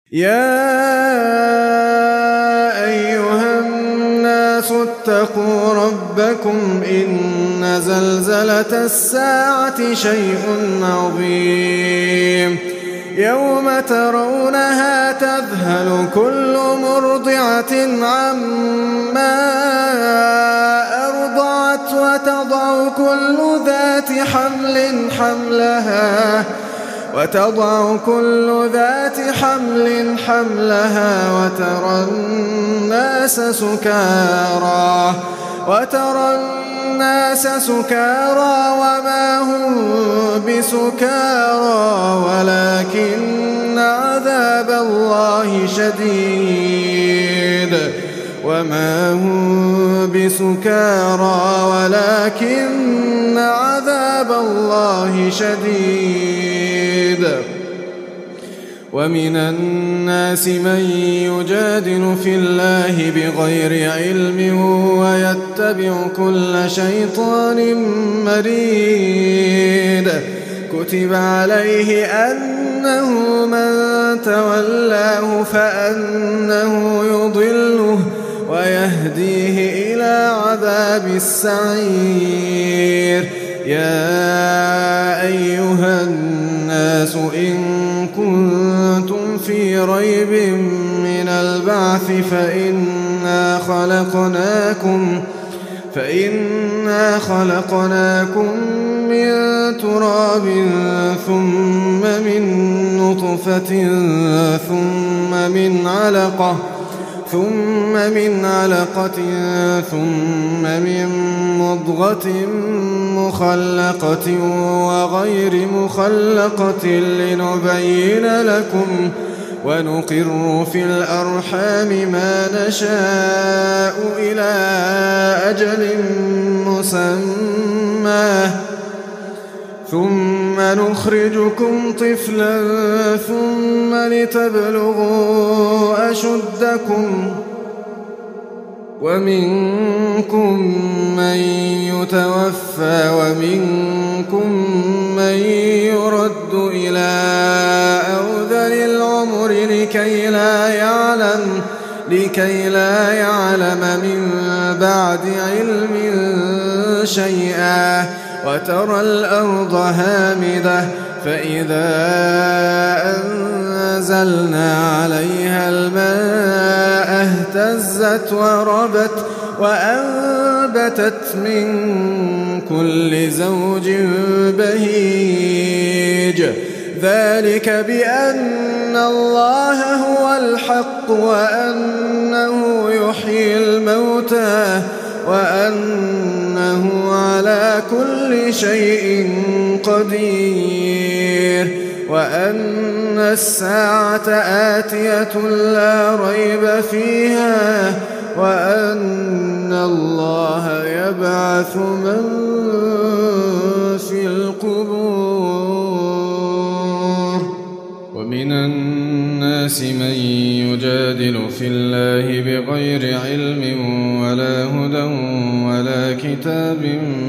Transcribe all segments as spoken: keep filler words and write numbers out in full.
يا أيها الناس اتقوا ربكم إن زلزلة الساعة شيء عظيم يوم ترونها تذهل كل مرضعة عما أرضعت وتضع كل ذات حمل حملها وتضع كل ذات حمل حملها وترى الناس سكارى وترى الناس سكارى وما هم بسكارى ولكن عذاب الله شديد وما هم بسكارى ولكن عذاب الله شديد. ومن الناس من يجادل في الله بغير علم ويتبع كل شيطان مريد كتب عليه أنه من تولاه فأنه يضله ويهديه إلى عذاب السعير. يا أيها الناس إن كنتم في ريب من البعث فإنا خلقناكم فإنا خلقناكم من تراب ثم من نطفة ثم من علقة ثم من علقة ثم من مضغة مخلقة وغير مخلقة لنبين لكم ونقر في الأرحام ما نشاء إلى أجل مسمى ثم نخرجكم طفلا ثم لتبلغوا أشدكم ومنكم من يتوفى ومنكم من يرد إلى أرذل العمر لكي لا يعلم لكي لا يعلم من بعد علم شيئا وترى الأرض هامدة فإذا أنزلنا عليها الماء اهتزت وربت وأنبتت من كل زوج بهيج ذلك بأن الله هو الحق وأنه يحيي الموتى وأنه على كل شيء قدير وأن الساعة آتية لا ريب فيها وأن الله يبعث من في القبور. ومن الناس من يجادل في الله بغير علم ولا هدى ولا كتاب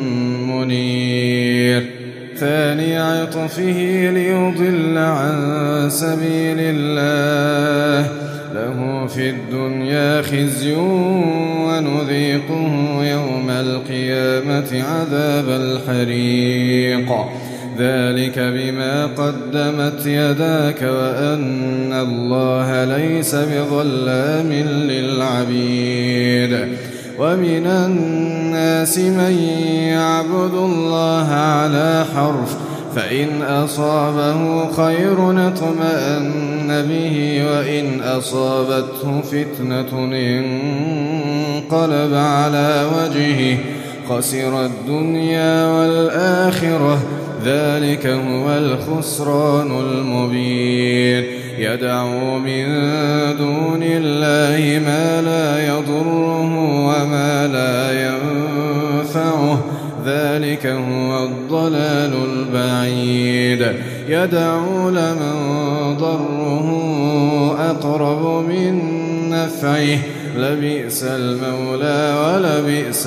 منير ثاني عطفه ليضل عن سبيل الله له في الدنيا خزي ونذيقه يوم القيامة عذاب الحريق ذلك بما قدمت يداك وأن الله ليس بظلام للعبيد. ومن الناس من يعبد الله على حرف فإن أصابه خير اطمأن به وإن أصابته فتنة انقلب على وجهه خسر الدنيا والآخرة ذلك هو الخسران المبين. يدعو من دون الله ما لا يضره وما لا ينفعه ذلك هو الضلال البعيد. يدعو لمن ضره أقرب من نفعه لبئس المولى ولبئس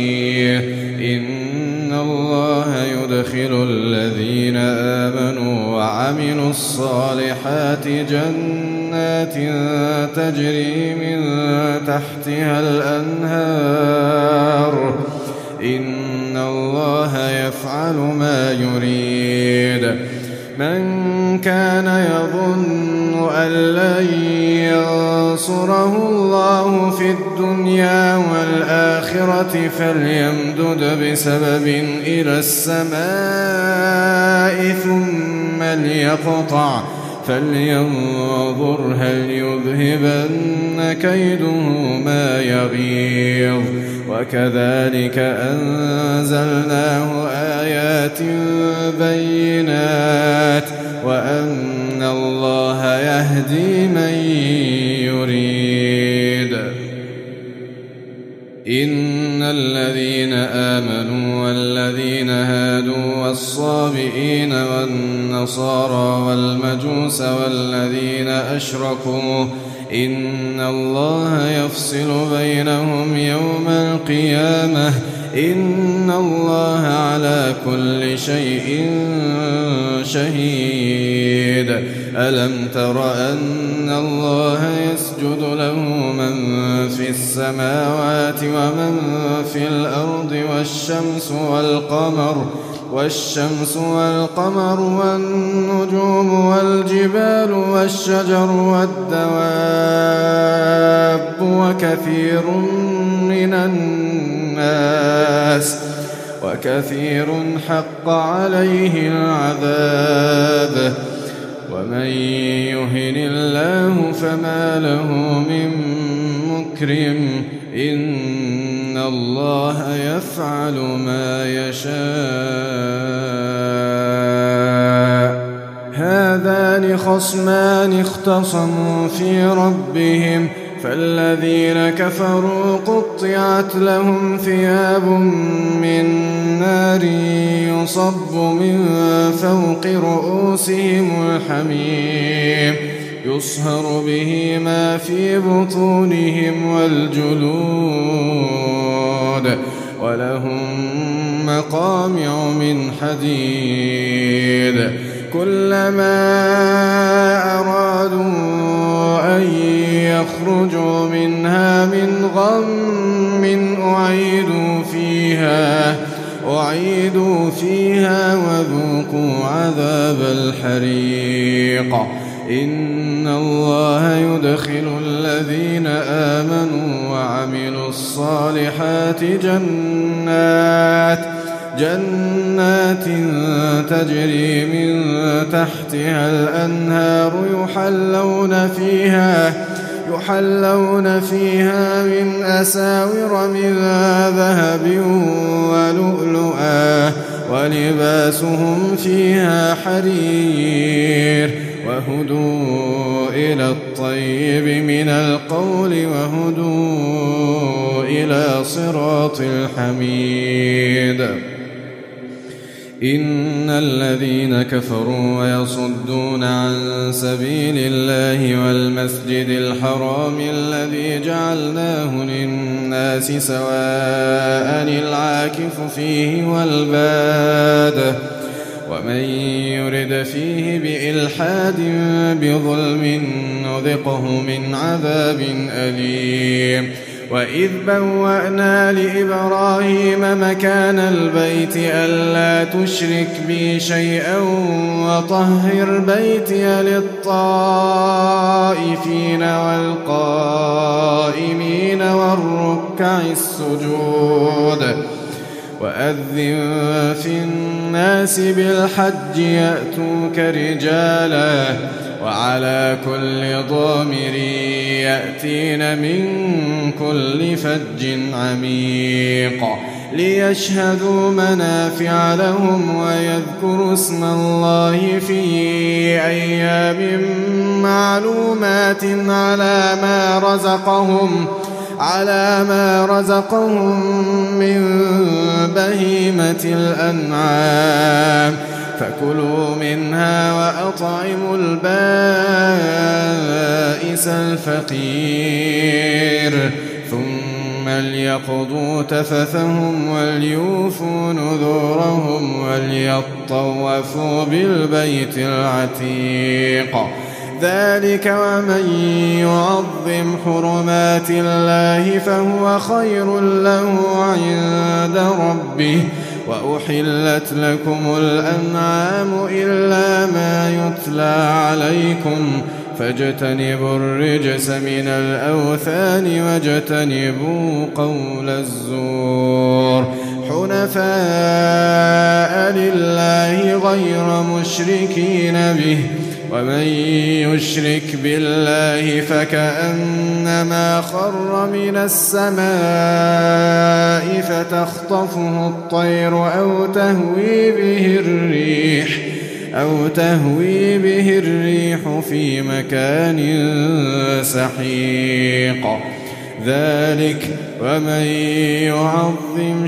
العشير. إن الله يدخل الذين آمنوا وعملوا الصالحات جنات تجري من تحتها الأنهار إن الله يفعل ما يريد. من كان يظن أن لن ينصره الله في الدنيا والآخرة فليمدد بسبب إلى السماء ثم ليقطع فلينظر هل يذهبن كيده ما يغيظ. وكذلك أنزلناه آيات بينات وأن الله يهدي من يريد. إن الذين آمنوا والذين هادوا والصابئين والنصارى والمجوس والذين أشركوا إن الله يفصل بينهم يوم القيامة إن الله على كل شيء شهيد. ألم تر أن الله يسجد له من في السماوات ومن في الأرض والشمس والقمر والشمس والقمر والنجوم والجبال والشجر والدواب وكثير من الناس وكثير حق عليه العذاب ومن يهن الله فما له من مكرم إن الله يفعل ما يشاء. هذان خصمان اختصموا في ربهم فالذين كفروا قطعت لهم ثياب من نار يصب من فوق رؤوسهم الحميم يصهر به ما في بطونهم والجلود ولهم مقامع من حديد كلما أرادوا أن يخرجوا منها من غم أعيدوا فيها أعيدوا فيها وذوقوا عذاب الحريق. إن الله يدخل الذين آمنوا وعملوا الصالحات جنات جنات تجري من تحتها الأنهار يحلون فيها يحلون فيها من أساور من ذهب ولؤلؤا ولباسهم فيها حرير وهدوا إلى الطيب من القول وهدوا إلى صراط الحميد. إن الذين كفروا ويصدون عن سبيل الله والمسجد الحرام الذي جعلناه للناس سواء العاكف فيه والباد ومن يرد فيه بإلحاد بظلم نذقه من عذاب أليم. وإذ بوأنا لإبراهيم مكان البيت ألا تشرك بي شيئا وطهر بيتي للطائفين والقائمين والركع السجود وأذن في الناس بالحج يأتوك رجالا وعلى كل ضامر يأتين من كل فج عميق ليشهدوا منافع لهم ويذكروا اسم الله في أيام معلومات على ما رزقهم على ما رزقهم من بهيمة الأنعام فكلوا منها وأطعموا البائس الفقير ثم وليقضوا تفثهم وليوفوا نذورهم وليطوفوا بالبيت العتيق. ذلك ومن يعظم حرمات الله فهو خير له عند ربه. وأحلت لكم الأنعام إلا ما يتلى عليكم فاجتنبوا الرجس من الأوثان واجتنبوا قول الزور حنفاء لله غير مشركين به. ومن يشرك بالله فكأنما خر من السماء فتخطفه الطير أو تهوي به الريح أو تهوي به الريح في مكان سحيق. ذلك ومن يعظم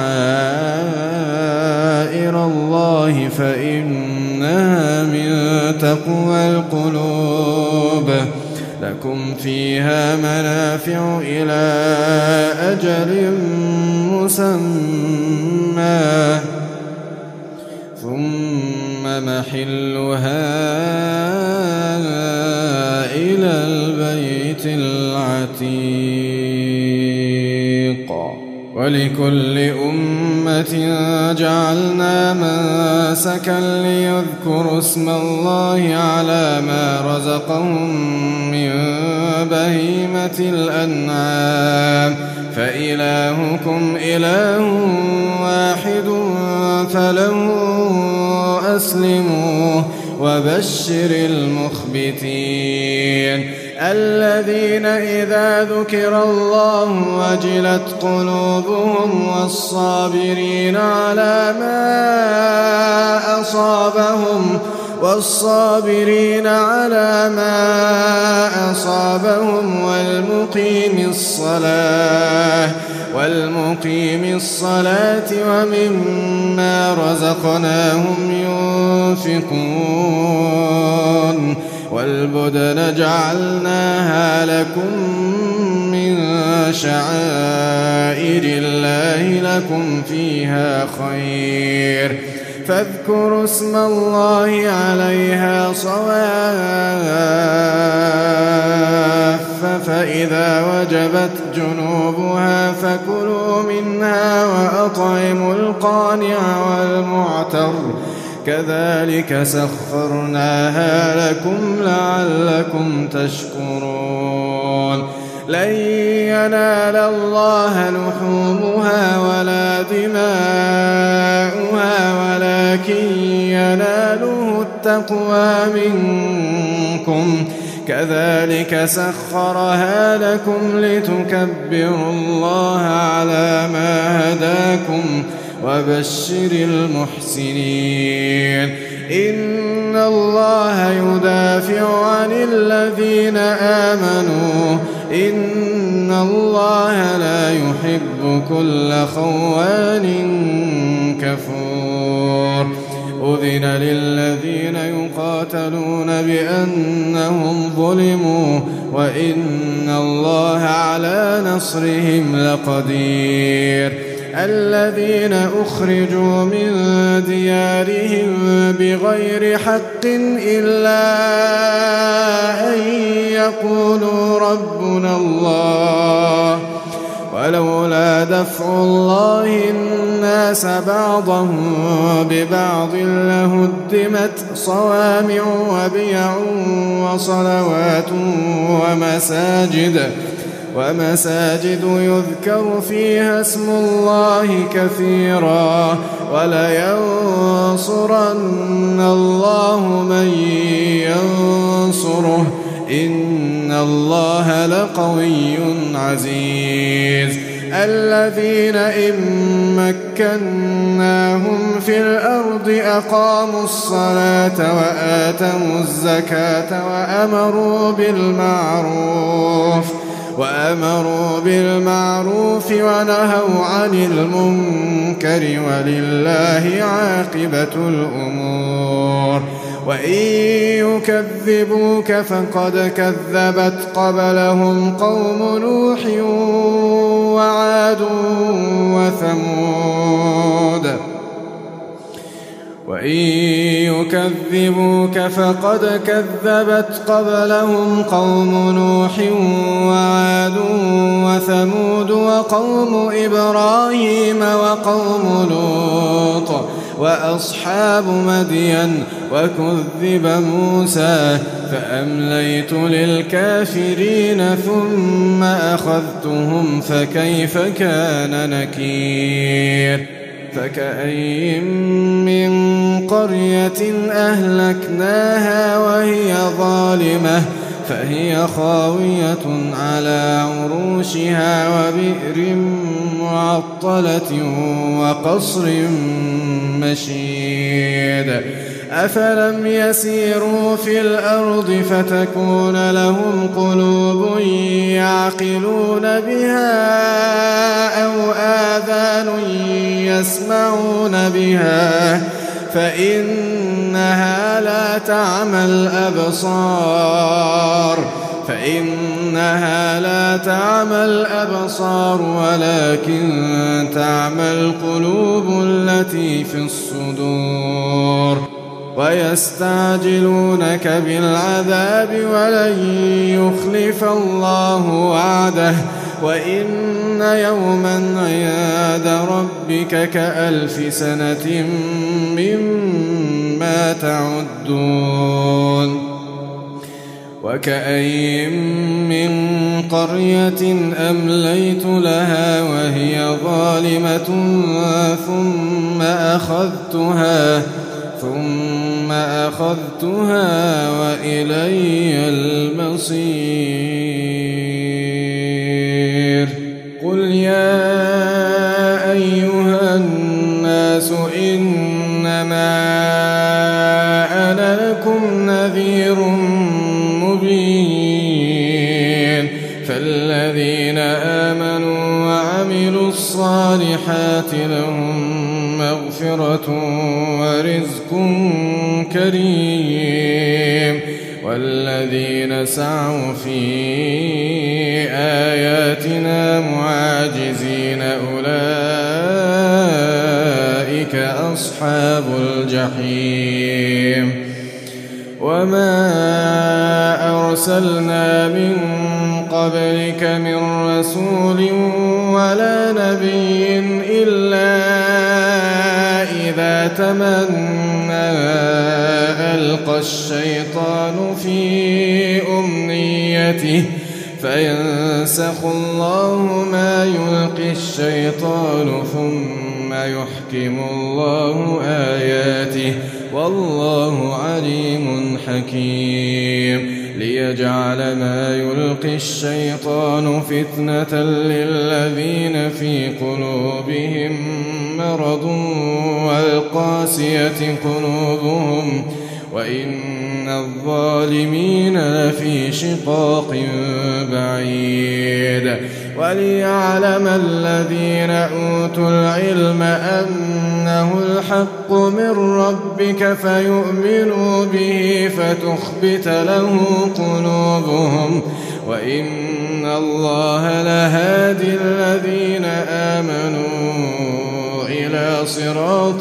شعائر الله فإنها من تقوى القلوب. لكم فيها منافع إلى أجل مسمى ثم محلها إلى البيت العتيق. ولكل أمة جعلنا منسكا ليذكروا اسم الله على ما رزقهم من بهيمة الأنعام فإلهكم إله واحد فله أسلموا وبشر المخبتين الذين إذا ذكر الله وجلت قلوبهم والصابرين على ما أصابهم والصابرين على ما أصابهم والمقيم الصلاة والمقيم الصلاة ومما رزقناهم ينفقون. والبدن جعلناها لكم من شعائر الله لكم فيها خير فاذكروا اسم الله عليها صواف فإذا وجبت جنوبها فكلوا منها وأطعموا القانع والمعتر كذلك سخرناها لكم لعلكم تشكرون. لن ينال الله لحومها ولا دماؤها ولكن يناله التقوى منكم كذلك سخرها لكم لتكبروا الله على ما هداكم وبشر المحسنين. إن الله يدافع عن الذين آمنوا إن الله لا يحب كل خوان كفور. أذن للذين يقاتلون بأنهم ظلموا وإن الله على نصرهم لقدير. الذين أخرجوا من ديارهم بغير حق إلا أن يقولوا ربنا الله ولولا دفع الله الناس بعضهم ببعض لهدمت صوامع وبيع وصلوات ومساجد ومساجد يذكر فيها اسم الله كثيرا ولينصرن الله من ينصره إن الله لقوي عزيز. الذين إن مكناهم في الأرض أقاموا الصلاة وآتوا الزكاة وأمروا بالمعروف وأمروا بالمعروف ونهوا عن المنكر ولله عاقبة الأمور. وإن يكذبوك فقد كذبت قبلهم قوم نوح وعاد وثمود وإن يكذبوك فقد كذبت قبلهم قوم نوح وعاد وثمود وقوم إبراهيم وقوم لوط وأصحاب مدين وكذب موسى فأمليت للكافرين ثم أخذتهم فكيف كان نكير فكأين من قرية أهلكناها وهي ظالمة فهي خاوية على عروشها وبئر معطلة وقصر مشيد أفلم يسيروا في الأرض فتكون لهم قلوب يعقلون بها أو آذان يسمعون بها فإنها لا تعمى الأبصار فإنها لا تعمى الأبصار ولكن تعمى القلوب التي في الصدور ويستعجلونك بالعذاب ولن يخلف الله وعده وإن يوما عند ربك كألف سنة مما تعدون وكأين من قرية أمليت لها وهي ظالمة ثم أخذتها ثم أخذتها وإلي المصير قل يا أيها الناس إنما أنا لكم نذير مبين فالذين آمنوا وعملوا الصالحات لهم مغفرة ورزق كريم والذين سعوا في آياتنا معاجزين أولئك أصحاب الجحيم وما أرسلنا من قبلك من رسول ولا نبي إلا إذا تمنى ألقى الشيطان في أمنيته فينسخ الله ما يلقي الشيطان ثم يحكم الله آياته والله عليم حكيم ليجعل ما يلقي الشيطان فتنة للذين في قلوبهم مرض والقاسية قلوبهم وإن الظالمين لفي شقاق بعيد وليعلم الذين أوتوا العلم أنه الحق من ربك فيؤمنوا به فتخبت له قلوبهم وإن الله لهادي الذين آمنوا إلى صراط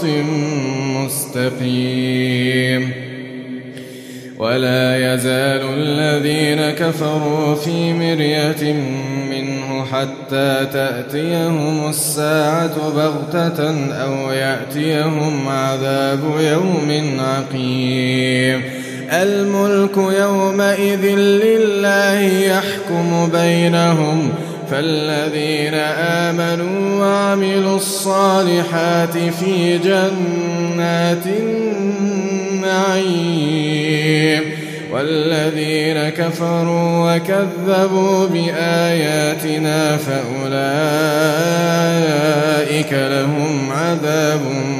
مستقيم ولا يزال الذين كفروا في مرية منه حتى تأتيهم الساعة بغتة أو يأتيهم عذاب يوم عقيم الملك يومئذ لله يحكم بينهم فالذين آمنوا وعملوا الصالحات في جنات النعيم والذين كفروا وكذبوا بآياتنا فأولئك لهم عذاب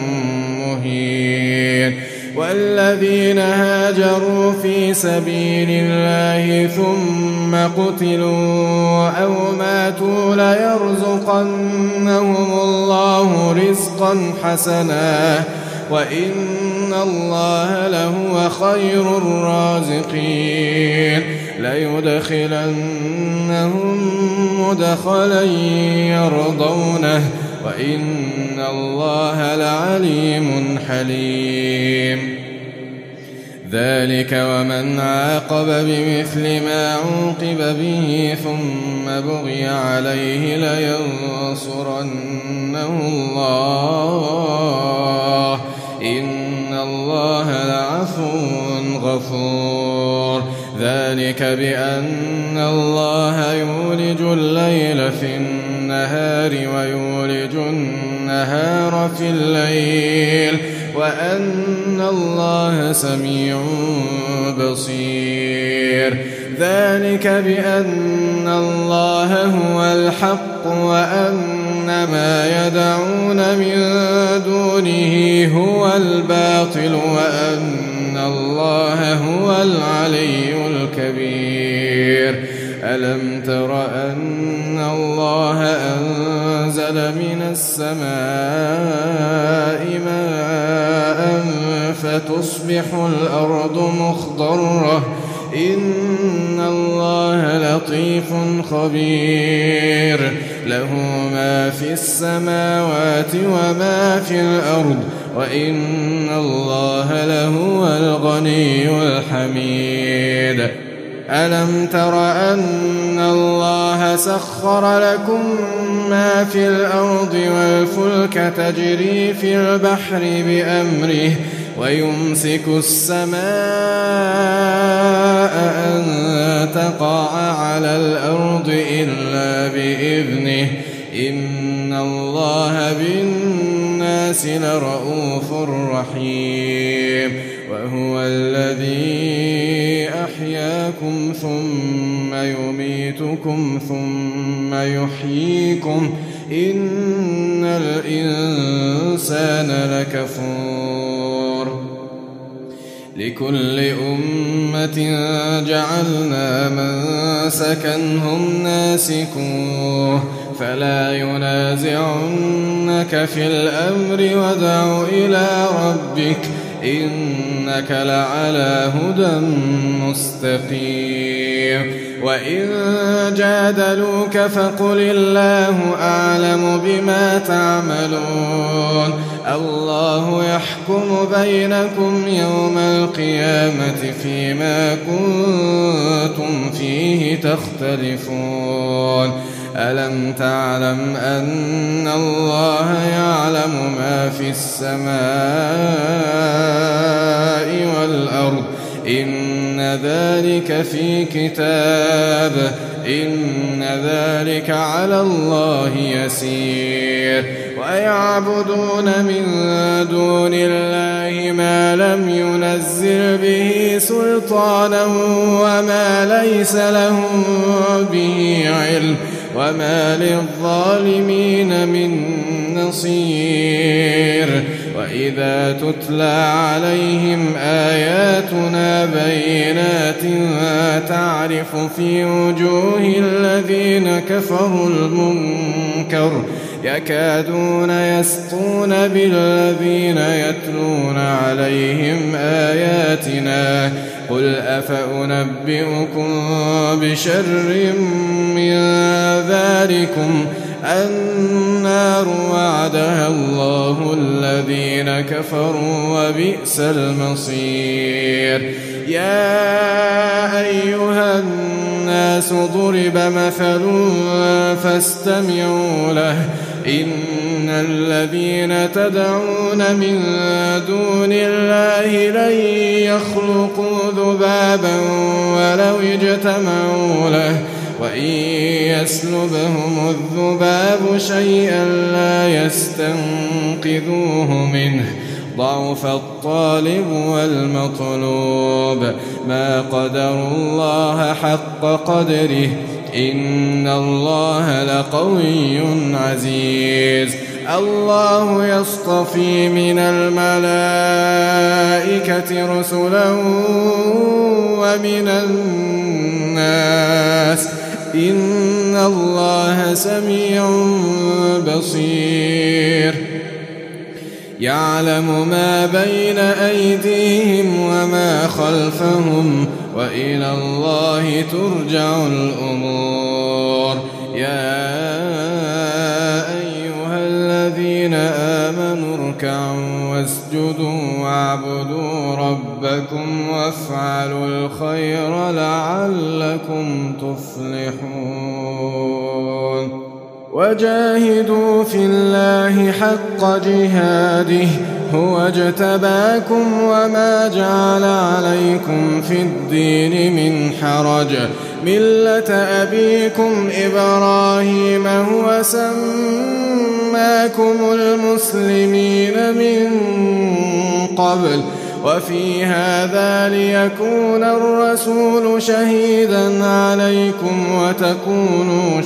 مهين والذين هاجروا في سبيل الله ثم قتلوا أو ماتوا ليرزقنهم الله رزقا حسنا وإن الله لهو خير الرازقين ليدخلنهم مدخلا يرضونه وإن الله لعليم حليم. ذلك ومن عاقب بمثل ما عوقب به ثم بغي عليه لينصرنه الله إن الله لعفو غفور. ذلك بأن الله يولج الليل في النهار ويولج النهار في الليل وأن الله سميع بصير. ذلك بأن الله هو الحق وأن ما يدعون من دونه هو الباطل وأن الله هو العلي الكبير. ألم تر أن الله أنزل من السماء ماء فتصبح الأرض مخضرة إن الله لطيف خبير له ما في السماوات وما في الأرض وإن الله لهو الغني الحميد. ألم تر أن الله سخر لكم ما في الأرض والفلك تجري في البحر بأمره ويمسك السماء أن تقع على الأرض إلا بإذنه إن الله بالناس لرؤوف رحيم. وهو الذي أحياكم ثم يميتكم ثم يحييكم إن الإنسان لكفور. لكل أمة جعلنا منسكا هم ناسكوه فلا ينازعنك في الأمر وادع إلى ربك إنك لعلى هدى مستقيم. وإن جادلوك فقل الله أعلم بما تعملون الله يحكم بينكم يوم القيامة فيما كنتم فيه تختلفون. ألم تعلم أن الله يعلم ما في السماء والأرض إن ذلك في كتاب إن ذلك على الله يسير. ويعبدون من دون الله ما لم ينزل به سلطانا وما ليس لهم به علم وما للظالمين من نصير. وإذا تتلى عليهم آياتنا بينات تعرف في وجوه الذين كفروا المنكر يكادون يسطون بالذين يتلون عليهم آياتنا قل أفأنبئكم بشر من ذلكم النار وعدها الله الذين كفروا وبئس المصير. يا أيها الناس ضرب مثل فاستمعوا له إن الذين تدعون من دون الله لن يخلقوا ذبابا ولو اجتمعوا له وإن يسلبهم الذباب شيئا لا يستنقذوه منه ضعف الطالب والمطلوب ما قدروا الله حق قدره إن الله لقوي عزيز. الله يصطفي من الملائكة رسلا ومن الناس إن الله سميع بصير. يعلم ما بين أيديهم وما خلفهم وإلى الله ترجع الأمور. يا أيها الذين آمنوا اركعوا واسجدوا واعبدوا ربكم وافعلوا الخير لعلكم تفلحون. وجاهدوا في الله حق جهاده هو اجتباكم وما جعل عليكم في الدين من حرج ملة أبيكم إبراهيم هو سماكم المسلمين من قبل وفي هذا ليكون الرسول شهيدا عليكم وتكونوا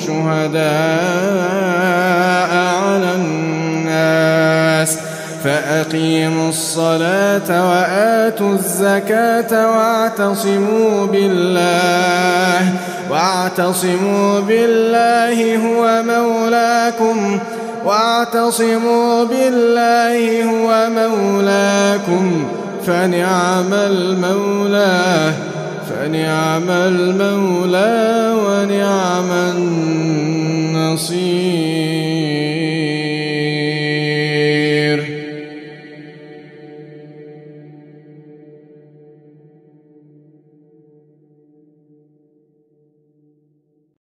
شهداء على الناس فأقيموا الصلاة وآتوا الزكاة واعتصموا بالله واعتصموا بالله هو مولاكم واعتصموا بالله هو مولاكم فنعم المولى فنعم المولى ونعم النصير.